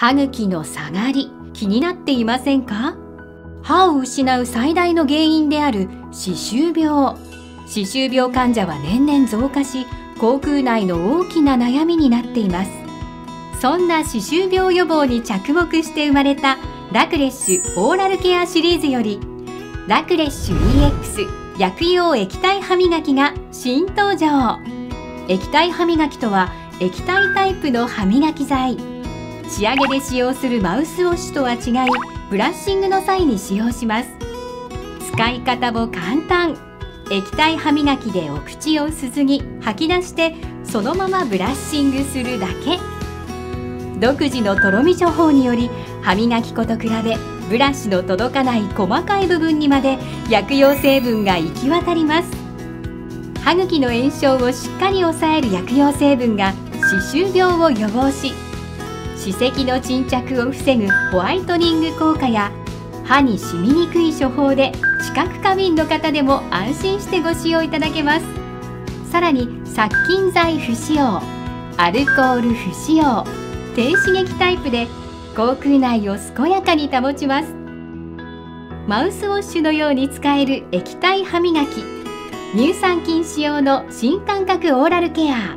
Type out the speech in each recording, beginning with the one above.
歯茎の下がり、気になっていませんか？歯を失う最大の原因である歯周病。歯周病患者は年々増加し、口腔内の大きな悩みになっています。そんな歯周病予防に着目して生まれたラクレッシュオーラルケアシリーズより、ラクレッシュ EX 薬用液体歯磨きが新登場。液体歯磨きとは、液体タイプの歯磨き剤。仕上げで使用するマウスウォッシュとは違い、ブラッシングの際に使用します。使い方も簡単。液体歯磨きでお口をすすぎ吐き出して、そのままブラッシングするだけ。独自のとろみ処方により、歯磨き粉と比べブラシの届かない細かい部分にまで薬用成分が行き渡ります。歯茎の炎症をしっかり抑える薬用成分が歯周病を予防し、歯石の沈着を防ぐホワイトニング効果や、歯に染みにくい処方で知覚過敏の方でも安心してご使用いただけます。さらに殺菌剤不使用、アルコール不使用、低刺激タイプで口腔内を健やかに保ちます。マウスウォッシュのように使える液体歯磨き、乳酸菌使用の新感覚オーラルケア、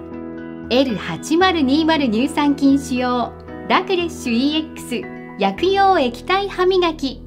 L8020 乳酸菌使用ラクレッシュ EX 薬用液体歯磨き